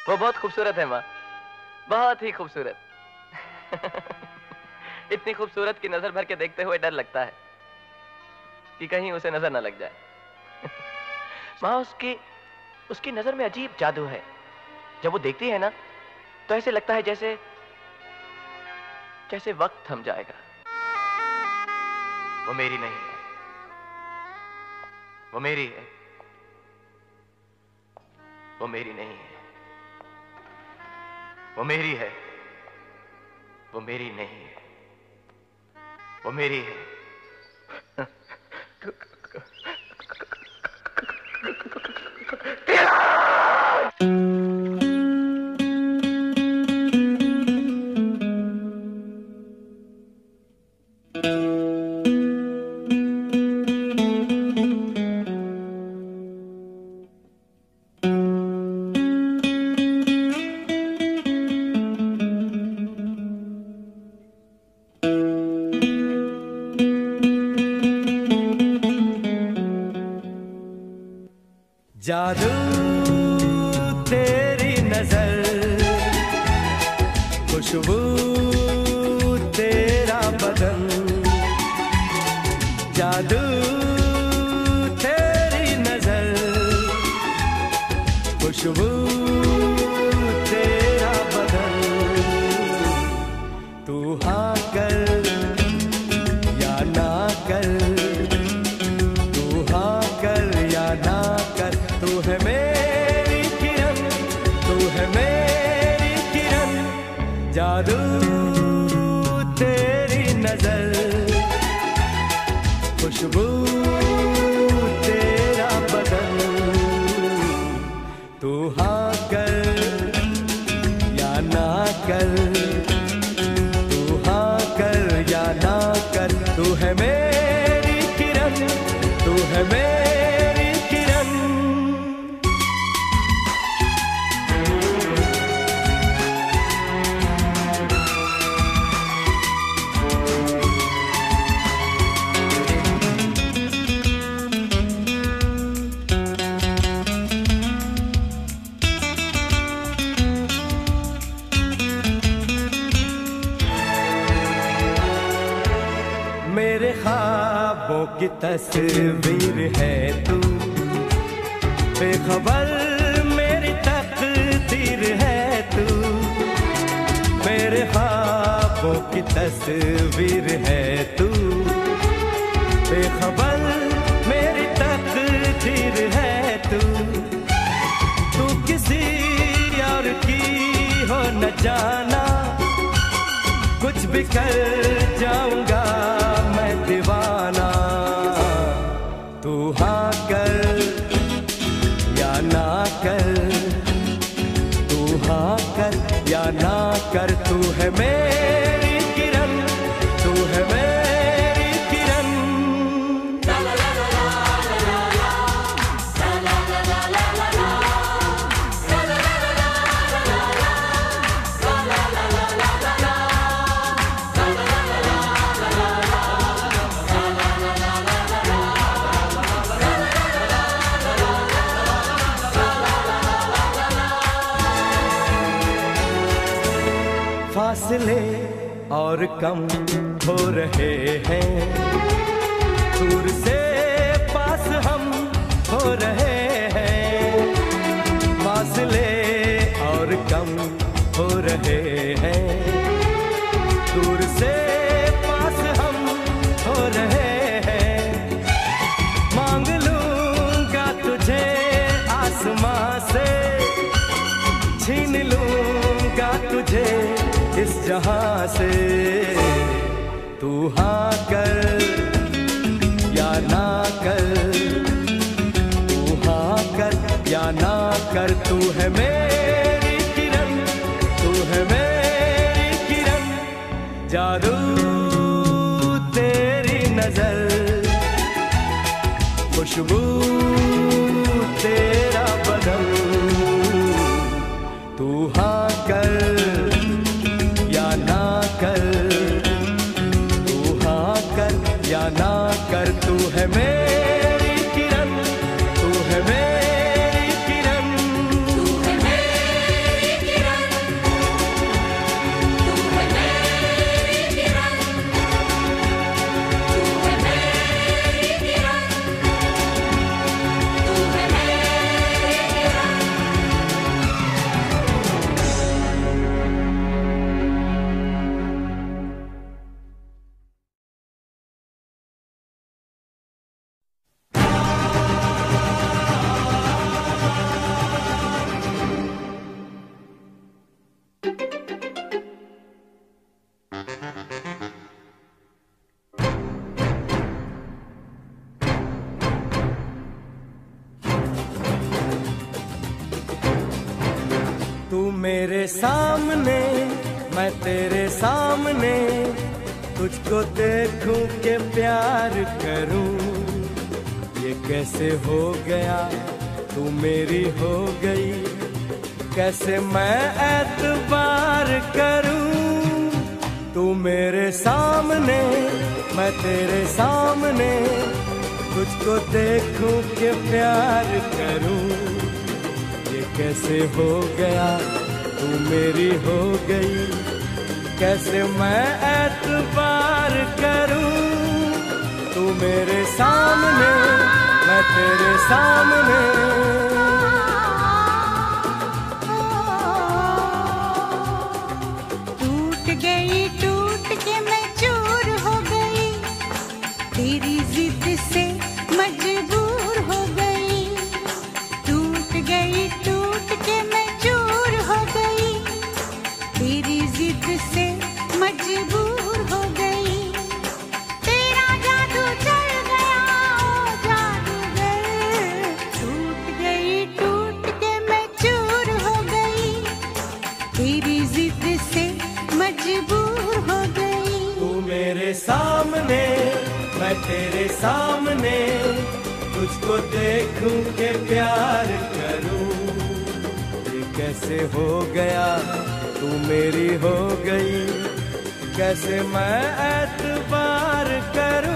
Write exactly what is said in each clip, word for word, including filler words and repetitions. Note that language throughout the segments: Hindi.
वो बहुत खूबसूरत है माँ, बहुत ही खूबसूरत। इतनी खूबसूरत की नजर भर के देखते हुए डर लगता है कि कहीं उसे नजर न लग जाए। माँ, उसकी उसकी नजर में अजीब जादू है। जब वो देखती है ना तो ऐसे लगता है जैसे जैसे वक्त थम जाएगा। वो मेरी नहीं है, वो मेरी है, वो मेरी नहीं है। वो मेरी है, वो मेरी नहीं है, वो मेरी है। जादू तेरी नजर, खुशबू तेरा बदन, जादू तेरी नजर, खुशबू तेरा बदन। तू हाँ कर या ना कर, तू हाँ कर या ना कर, तू है मेरी किरण, तू है मेरी किरण। जादू तेरी नजर, खुशबू तेरा बदन। तू हाँ कर या ना कर, तू हाँ कर या ना कर, तू है मेरी किरण, तू है मेरी किरण। मेरे ख्वाबों की तस्वीर है तू, बेखबर मेरी तकदीर है तू। मेरे ख्वाबों की तस्वीर है तू, बेखबर मेरी तकदीर है तू। तू किसी और की हो न जाना, कुछ भी कर जाऊंगा मैं दीवाना। तू हाँ कर या ना कर, तू हाँ कर या ना कर, तू है मेरी किरण, तू है मेरी किरण। फासले और कम हो रहे हैं, दूर से पास हम हो रहे हैं। फासले और कम हो रहे हैं, दूर से पास हम हो रहे हैं। मांग लूंगा तुझे आसमां से, छीन लूंगा तुझे इस जहां से। तू हाँ कर या ना कर, तू हाँ कर या ना कर, तू है मेरी किरण, तू है मेरी किरण। जादू तेरी नजर, खुशबू तेरा बदन। तू हाँ कर या ना कर, तू हाँ कर या ना कर, तू है मेरी किरण, तू है मेरी किरण, तू है मेरी तू मेरे सामने मैं तेरे सामने, तुझको देखूं के प्यार करूं। ये कैसे हो गया तू मेरी हो गई, कैसे मैं एतबार करूं। तू मेरे सामने मैं तेरे सामने, तुझको देखूं के प्यार करूं। ये कैसे हो गया तू मेरी हो गई, कैसे मैं एतबार करूं। तू मेरे सामने मैं तेरे सामने, टूट गई टूट के मैं चूर हो गई, तेरी जिद से मजबूर हो गई। टूट गई टूट के मैं चूर हो गई, तेरी जिद से मजबूर हो गई। तेरा जादू चल गया ओ जादूगर, टूट गई टूट के मैं चूर हो गई, तेरी जिद से मजबूर हो गई। तू मेरे सामने मैं तेरे सामने, तुझको देखूं के प्यार करूं। ये कैसे हो गया तू मेरी हो गई, कैसे मैं एतबार करूं।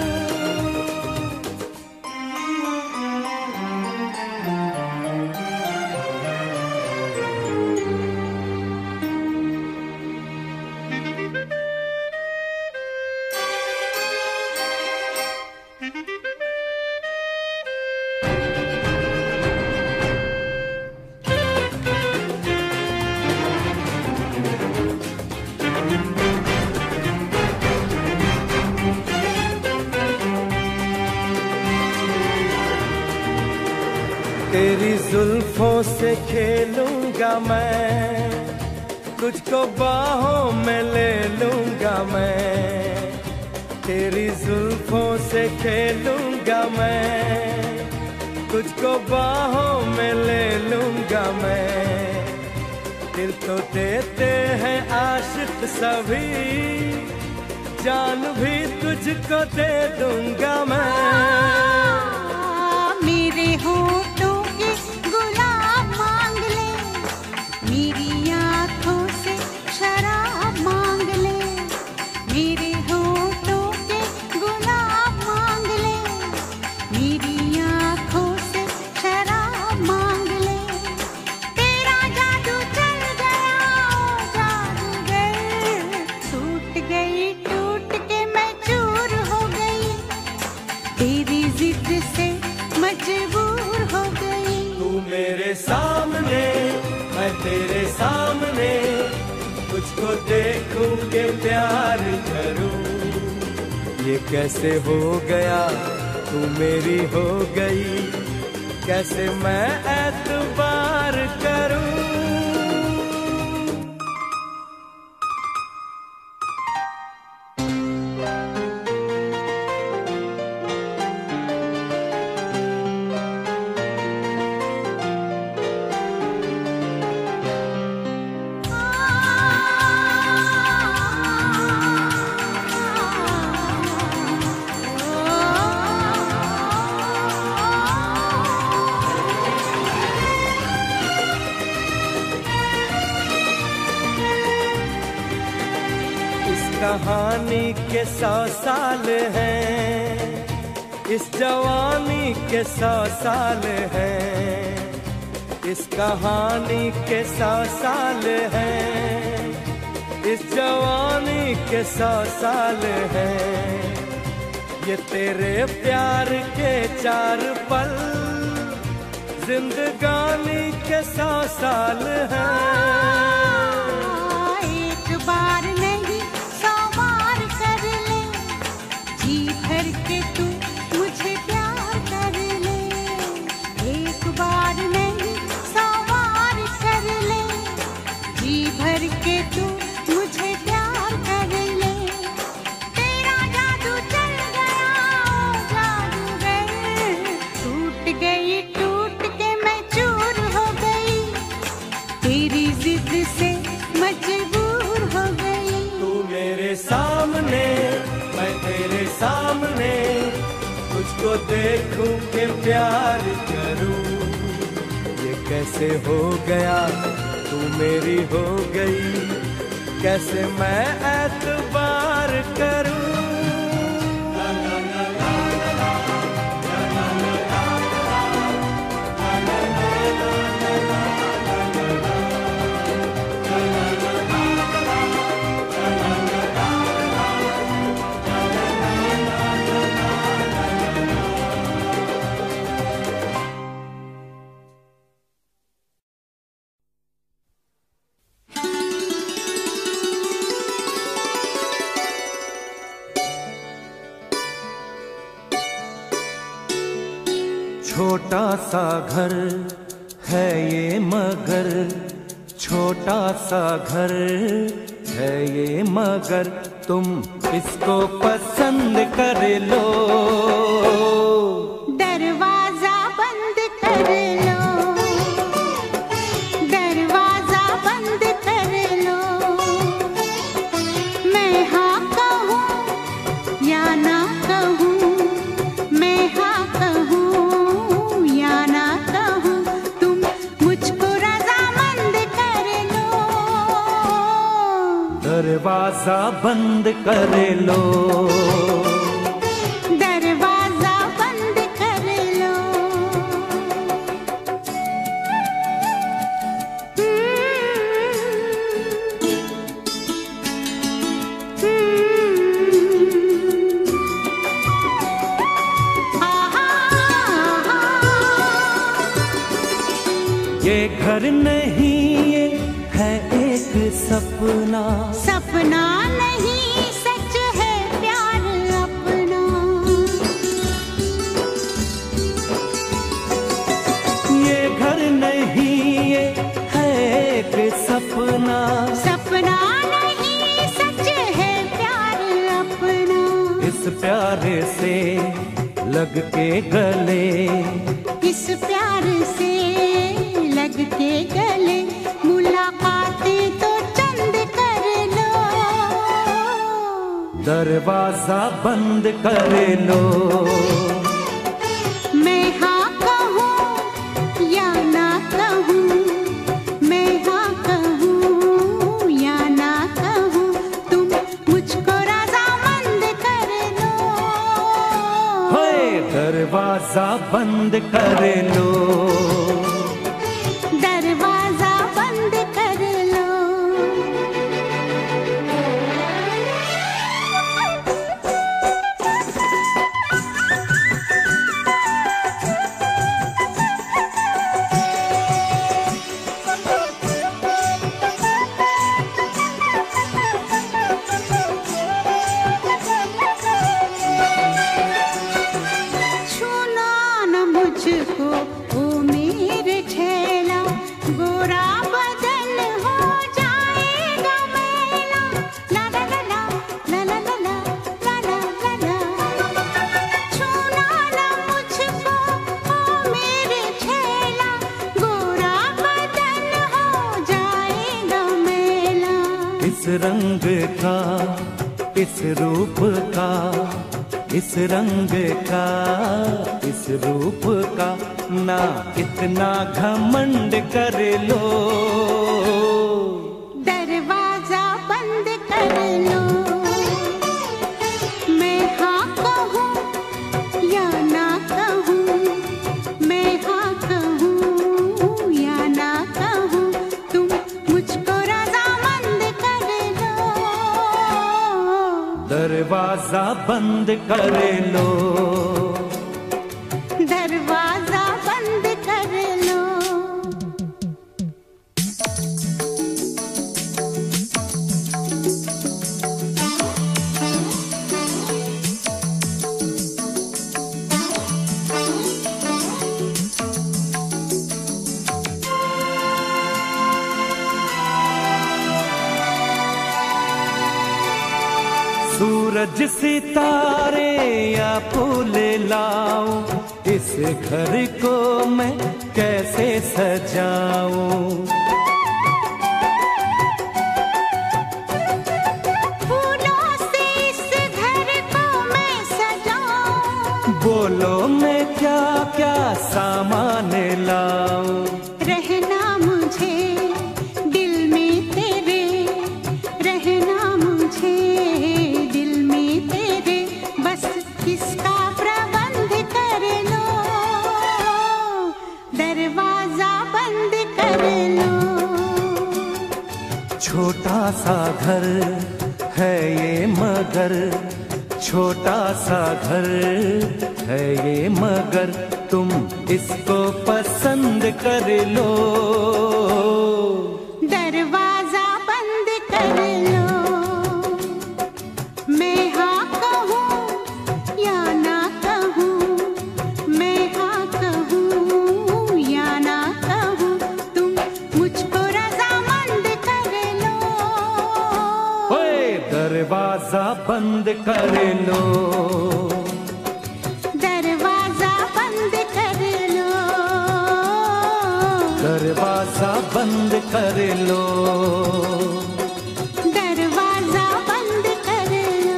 तेरी जुल्फों से खेलूंगा मैं, तुझको बाहों में ले लूंगा मैं। तेरी जुल्फों से खेलूंगा मैं, तुझको बाहों में ले लूंगा मैं। दिल तो देते हैं आशिक सभी, जान भी तुझको दे दूंगा मैं। मेरे होठों के गुलाब मांग ले, मेरी आँखों से शराब मांग ले। मेरे होठों के गुलाब मांग ले, मेरी आँखों से शराब मांग ले। तेरा जादू चल गया ओ जादूगर, टूट गई टूट के मैं चूर हो गई, तेरी जिद से मजबूर हो गई। तू मेरे सामने मैं तेरे सामने, तुझको देखूं के प्यार करूं। ये कैसे हो गया तू मेरी हो गई, कैसे मैं एतबार करूं। कहानी के सौ साल हैं, इस जवानी के सौ साल हैं। इस कहानी के सौ साल हैं, इस जवानी के सौ साल हैं। ये तेरे प्यार के चार पल, जिंदगानी के सौ साल हैं। एक बार नहीं सौ बार कर ले, जी भर के तू मुझे प्यार कर ले। एक बार नहीं सौ बार कर ले, जी भर के तू मुझे प्यार कर ले। तेरा जादू चल गया ओ जादूगर, टूट गई टूट के मैं चूर हो गई, तेरी तुझको देखूं के प्यार करूं, ये कैसे हो गया तू मेरी हो गई, कैसे मैं एतबार करूं। छोटा सा घर है ये मगर, छोटा सा घर है ये मगर, तुम इसको पसंद कर लो। दरवाजा बंद कर लो, दरवाजा बंद कर लो। मैं हाँ कहूँ या ना कहूँ, मैं हाँ कहूँ दरवाजा बंद कर लो, दरवाजा बंद कर लो। ये घर नहीं ये है एक सपना, सपना नहीं सच है प्यार अपना। ये घर नहीं ये है एक सपना, सपना नहीं सच है प्यार अपना। इस प्यार से लग के गले, इस प्यार से लग के गले, मुलाकातें तो चंद कर लो। दरवाजा बंद कर लो। मैं हाँ कहूँ या ना कहूँ, मैं हाँ कहूँ या ना कहूँ, तुम मुझको रज़ामंद कर लो। होए दरवाजा बंद कर लो, दरवाजा बंद कर लो। छूना न मुझको ओ मेरे ठेला, गोरा बदन हो जाएगा मैला। ला ला ला ला ला ला ला ला ला ला ला ला। छूना न मुझको ओ मेरे ठेला, गोरा बदन हो जाएगा मैला। इस रंग का इस रूप का, इस रंग का इस रूप का, ना इतना घमंड कर लो। दरवाजा बंद कर लो। मैं हाँ कहूँ या ना कहूँ, मैं हाँ कहूँ या ना कहूँ, तुम मुझको रज़ामंद कर लो। दरवाजा बंद कर लो, दरवाजा बंद कर लो। सूरज सितारे या फूल लाऊं, इस घर को मैं कैसे सजाऊं। फूलों से इस घर को मैं सजाऊं, बोलो मैं क्या क्या सामान लाऊं, रहना मुझे दिल में तेरे, रहना मुझे दिल में तेरे, बस इसका प्रबंध कर लो, दरवाजा बंद कर लो। छोटा सा घर है ये मगर, छोटा सा घर है ये मगर, तुम इसको पसंद कर लो, दरवाजा बंद कर लो। मैं हाँ कहूँ या ना कहूँ, मैं हाँ कहूँ या ना कहूँ, तुम मुझको रजामंद कर लो, ओए दरवाजा बंद कर लो, दरवाजा बंद कर लो, दरवाजा बंद कर लो। दरवाजा बंद कर लो।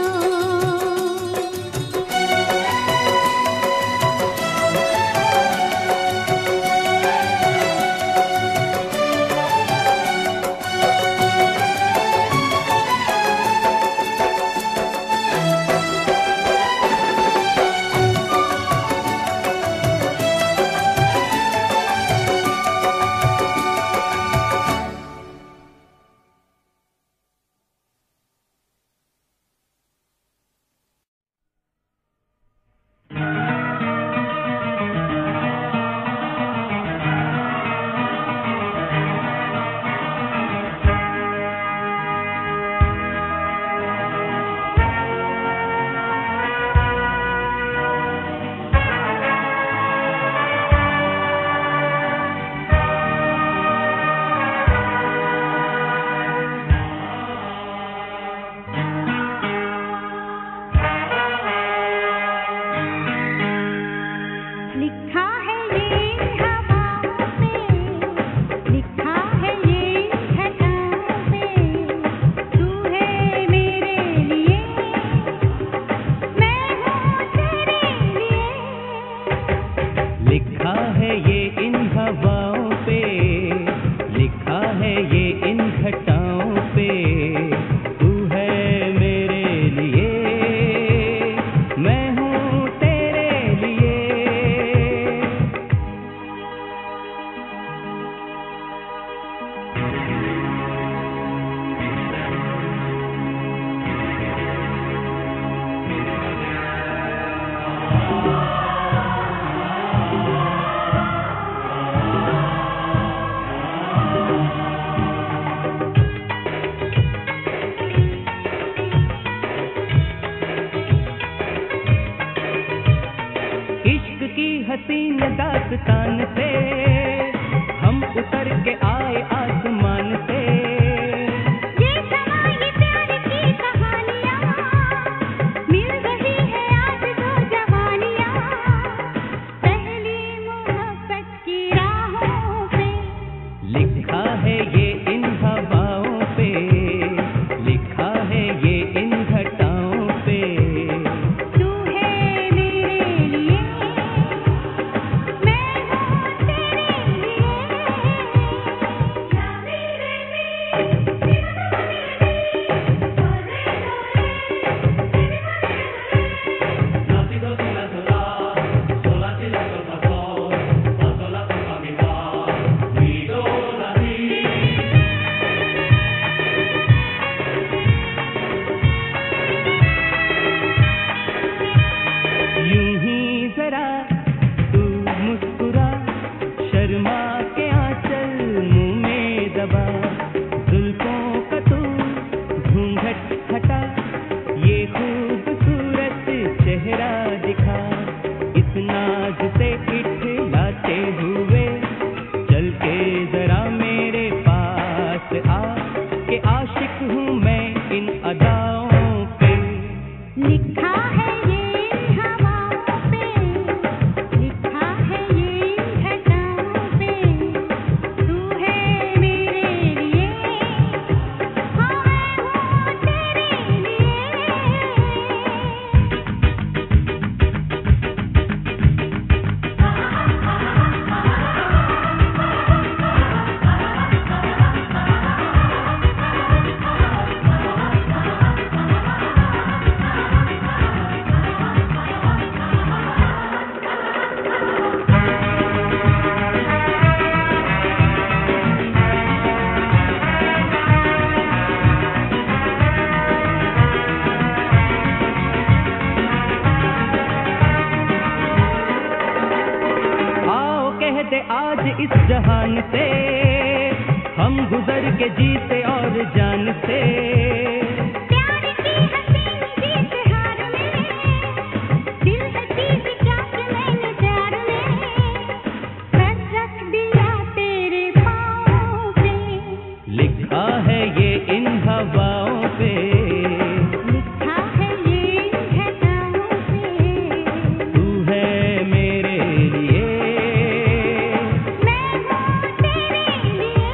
लिखा है ये हवाओं पे, लिखा है ये घटाओं पे, तू है मेरे लिए, मैं हूँ तेरे लिए। लिखा है ये इन हवाओं पे, लिखा है ये इन घटाओं पे, तू है मेरे लिए, मैं हूँ तेरे लिए। इश्क की हसीन दास्तान से हम उतर के आए आसमान से, ये समा ये प्यार की कहानियाँ, मिल रही है आज दो जवानियाँ, पहली मोहब्बत की राहों पे। लिखा है ये इन हवाओं पे, लिखा है ये इन घटाओं पे, तू है मेरे लिए, मैं हूँ आज इस जहान से, हम गुजर के जीते और जान से। प्यार की हसीन जीत हार में, दिल हसीन चाक मैंने प्यार में, बस रख दिया तेरे पाँव पे। लिखा है ये इन हवाओं पे, लिखा है ये इन घटाओं पे। तू है मेरे लिए, मैं हूँ तेरे लिए।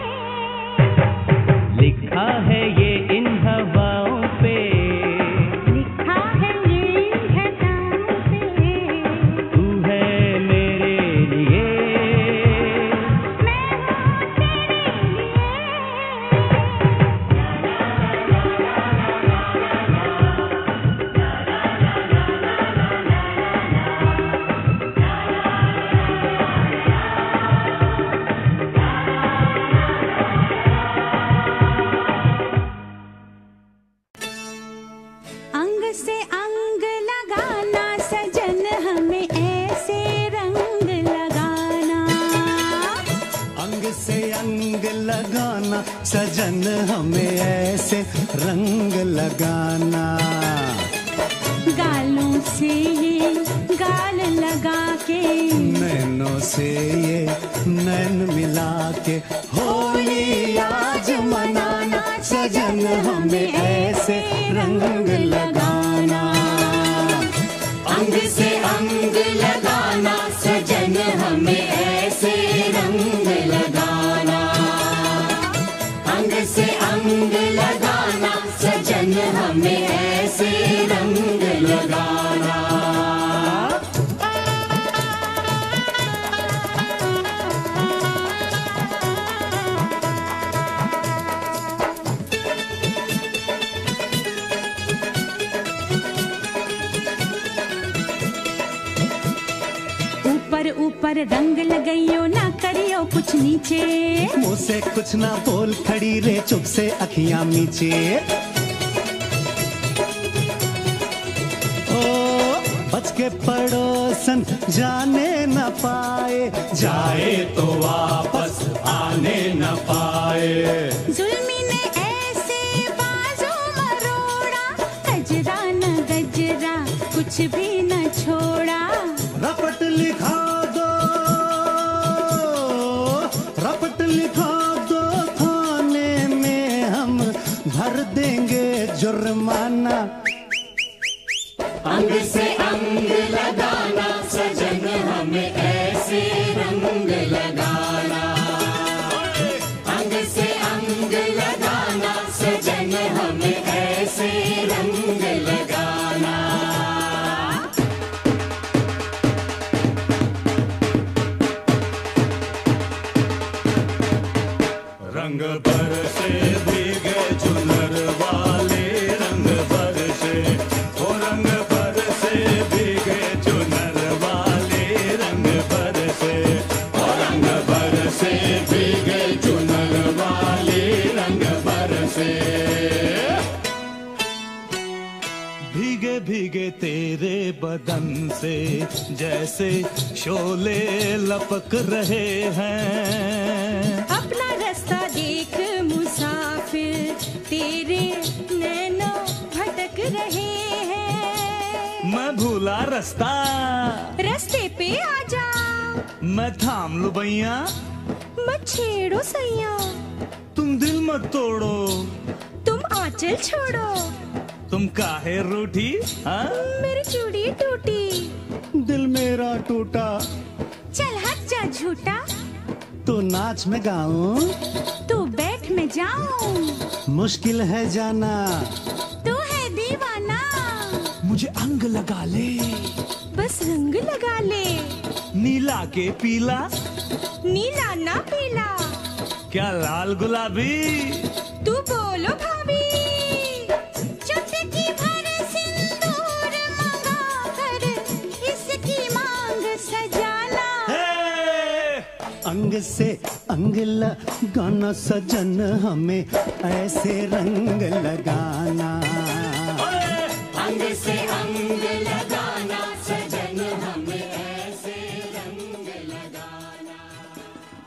लिखा है ये इन हवाओं पे, लिखा है ये इन घटाओं पे। तू है मेरे लिए। मैं हूँ तेरे लिए। अंग से अंग लगाना सजन हमें ऐसे रंग लगाना। अंग से अंग लगाना सजन हमें ऐसे रंग लगाना। गालों से ये गाल लगा के, नैनों से ये नैन मिला के होली आज मनाना सजन हमें ऐसे रंग लगाना। अंग से अंग लगाना सजन हमें ऐसे रंग लगाना। अंग से अंग लगाना सजन हमें ऐसे रंग लगाना। ऊपर ऊपर रंग लगाइयो ना करियो कुछ नीचे। मुँह से कुछ ना बोल खड़ी रे चुप से अखियां नीचे। ओ बच के पड़ोसन जाने न पाए, जाए तो वापस आने न पाए। जुल्मी ने ऐसे बाजू मरोड़ा, गजरा न गजरा कुछ भी न छोड़ा। रपट लिखा दो, रपट लिखा दो थाने में हम भर देंगे जुर्माना। अंग से अंग लगाना सजन हमें ऐसे रंग लगाना। अंग से अंग लगाना सजन हमें ऐसे रंग लगाना। रंग बरसे भीगे चुनर वाले, रंग बरसे ओ रंग बरसे भीगे चुनर वाले, रंग बरसे ओ रंग बरसे भीगे चुनर वाले, रंग बरसे। भीगे भीगे तेरे बदन से जैसे शोले लपक रहे हैं। अपना रास्ता देख मुसाफिर, तेरे नैनों भटक रहे हैं। मैं भूला रास्ता, रास्ते पे आजा, मैं थाम लूं भैया। मत छेड़ो सैया, तुम दिल मत तोड़ो, तुम आंचल छोड़ो। तुम काहे रूठी हाँ? मेरी चूड़ी टूटी, दिल मेरा टूटा। चल हट जा झूठा, तो नाच में गाऊं, तू बैठ में जाऊं। मुश्किल है जाना, तू है दीवाना। मुझे अंग लगा ले, बस रंग लगा ले। नीला के पीला, नीला ना पीला, क्या लाल गुलाबी। तू बोलो भाभी, चुटकी भर सिंदूर मंगा कर इसकी मांग सजाना। अंग से अंग लगाना सजन हमें ऐसे रंग लगाना। अंग से अंग लगाना सजन हमें ऐसे रंग लगाना।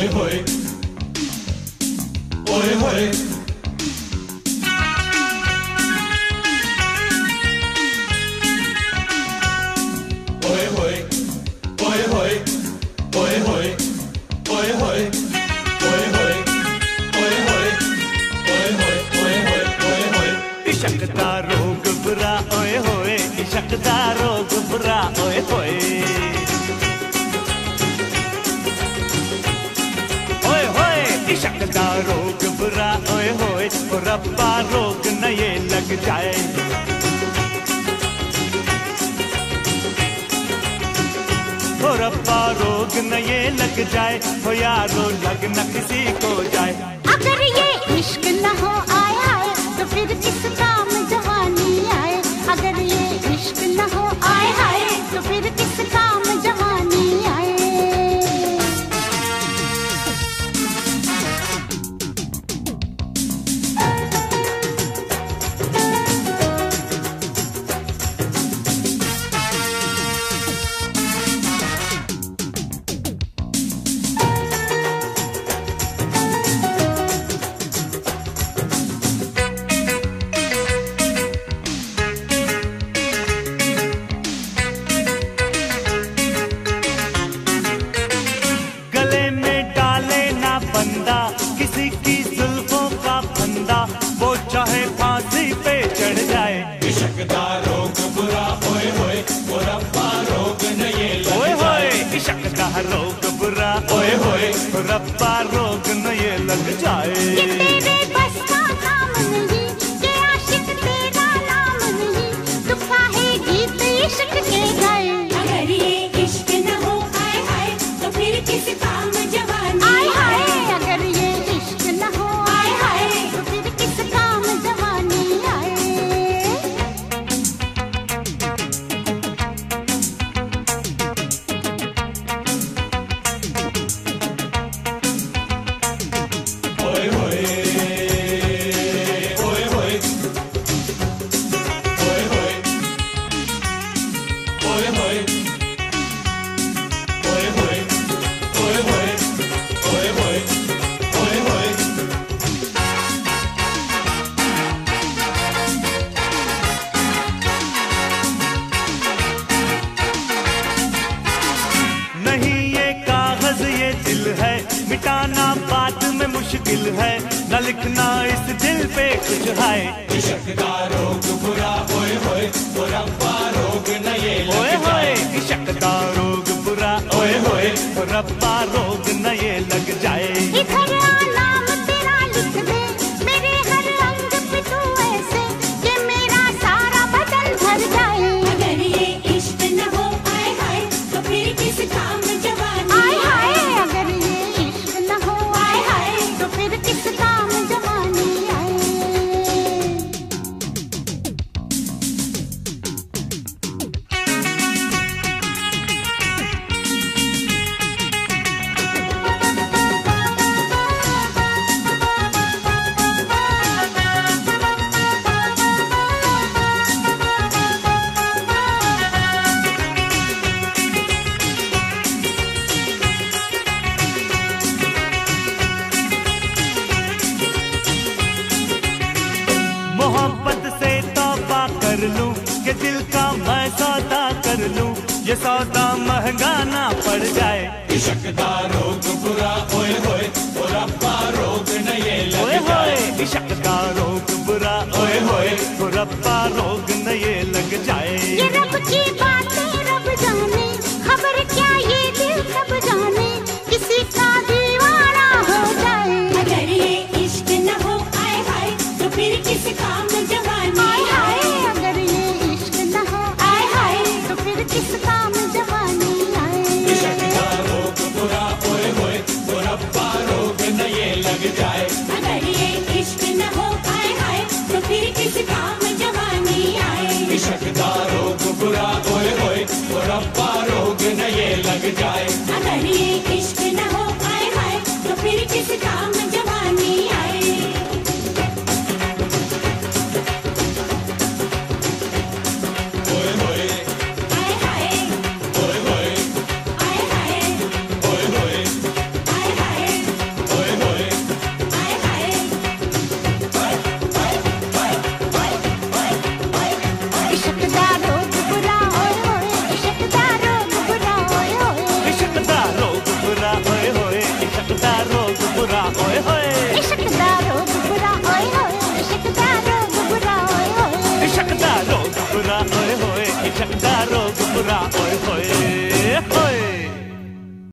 ओए होए ओए होए ओए होए ओए होए ओए होए ओए होए ओए होए ओए होए ओए होए ओए होए ओए होए इश्क दा रोग बुरा ओए होए इश्क दा रोग बुरा ओए होए ओए होए इश्क दा रोग बुरा ओए होए ओ रब्बा रोग न ये लग जाए हो रब्बा रोग न ये लग जाए हो यारो लग न किसी को जाए अगर ये इश्क न हो आए आए तो फिर किस काम जवानी आए अगर ये इश्क न हो आए आए तो फिर किस काम जवानी आए किसी की जुल्फों का फंदा वो चाहे फांसी पे चढ़ जाए इश्क दा रोग बुरा ओए होए ओ रब्बा रोग न ये लग जाए ओए होए इश्क दा रोग बुरा ओए होए ओ रब्बा रोग न ये लग जाए ये तेरे बस का काम नहीं ये आशिक तेरा नाम नहीं तू काहे गीत इश्क के गाए अगर ये इश्क न हो आए हाय तो फिर किस काम जवानी आए हाय अगर ये इश्क न हो आए हाय तो फिर किस काम जवानी आए ओए होए ओए होए ओए होए ओए होए ओए होए ओए होए ओए होए ओए होए नहीं ये कागज ये दिल है मिटाना बाद में मुश्किल है न लिखना इस दिल पे कुछ है इश्क दा रोग बुरा ओए होए ओ रब्बा रोग न ये ओए होए इश्क दा रोग बुरा ओए होए ओ रब्बा रोग न ये लग जाए इधर आ नाम तेरा लिख दे मेरे हर अंग पे तू ऐसे कि मेरा सारा बदन भर जाए अगर ये इश्क न हो आए हाय तो फिर किस काम जवानी आए हाय अगर ये इश्क न हो आए हाय तो फिर किस काम जवानी आए मोहब्बत से तौबा कर लूं कि दिल का मैं सौदा कर लूं ये सौदा महंगा ना पड़ जाए इश्क दा रोग बुरा ओए होए ओ रब्बा रोग न ये लग जाए इश्क दा रोग बुरा ओए होए ओ रब्बा रोग न ये लग जाए ये रब की बातें रब जाने खबर क्या ये दिल कब जाने किसी का दीवाना हो जाए अगर ये इश्क न हो आए हाय तो फिर किस काम जवानी आए हाय अगर ये इश्क न हो आए हाय तो फिर किस काम जवानी आए इश्क दा रोग बुरा ओए होए ओ रब्बा रोग न ये लग जाए अगर ये इश्क न हो आए हाय तो फिर किस काम जवानी आए इश्क दा रोग बुरा ओए होए ओ रब्बा रोग न ये लग जाए अगर ये इश्क न हो आए हाय तो फिर किस काम जवानी आए ओए होए आए हाय ओए होए आए हाय ओए होए आए हाय घुमरा ओए होए